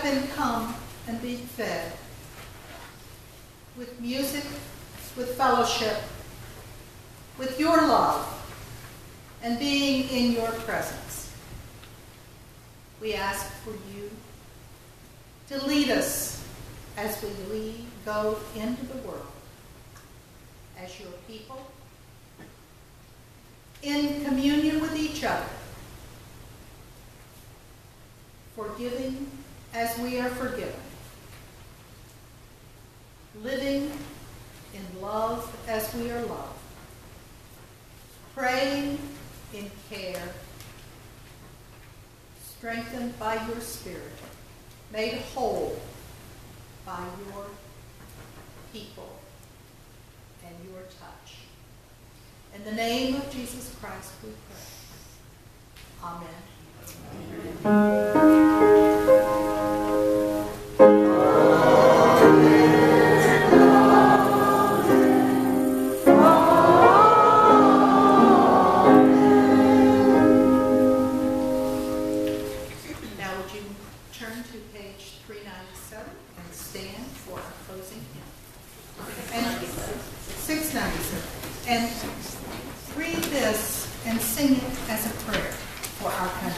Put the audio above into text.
been come and be fed with music, with fellowship, with your love, and being in your presence. We ask for you to lead us as we go into the world as your people, in communion with each other, forgiving as we are forgiven, living in love as we are loved, praying in care, strengthened by your Spirit, made whole by your people and your touch. In the name of Jesus Christ we pray. Amen. Now would you turn to page 397 and stand for our closing hymn. And 697. And read this and sing it as a prayer for our country.